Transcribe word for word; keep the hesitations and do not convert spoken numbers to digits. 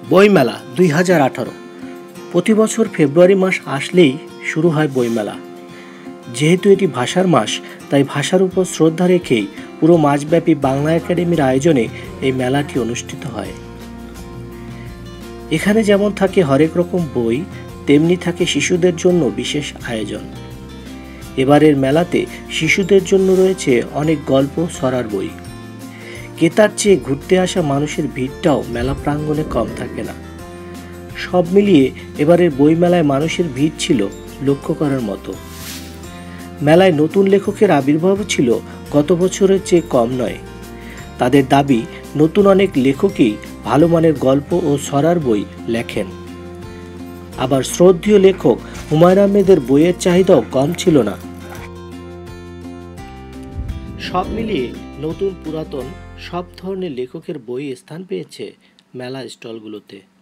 বইমেলা দুই হাজার আঠারো। প্রতি বছর ফেব্রুয়ারি মাস আসলেই শুরু হয় বইমেলা। যেহেতু এটি ভাষার মাস, তাই ভাষার উপর শ্রদ্ধা রেখেই পুরো মাসব্যাপী বাংলা একাডেমির আয়োজনে এই মেলাটি অনুষ্ঠিত হয়। এখানে যেমন থাকে হরেক রকম বই, তেমনি থাকে শিশুদের জন্য বিশেষ আয়োজন। এবারের মেলাতে শিশুদের জন্য রয়েছে অনেক গল্প ছড়ার বই। ক্রেতার চেয়ে ঘুরতে আসা মানুষের ভিড়টাও মেলা প্রাঙ্গণে কম থাকে না। সব মিলিয়ে এবারের বইমেলায় মানুষের ভিড় ছিল লক্ষ্য করার মতো। মেলায় নতুন লেখকের আবির্ভাবও ছিল গত বছরের চেয়ে কম নয়। তাদের দাবি, নতুন অনেক লেখকই ভালো মানের গল্প ও ছড়ার বই লেখেন। আবার শ্রদ্ধেয় লেখক হুমায়ুন আহমেদের বইয়ের চাহিদাও কম ছিল না। সব মিলিয়ে নতুন পুরাতন সব ধরনের লেখকের বই স্থান পেয়েছে মেলা স্টলগুলোতে।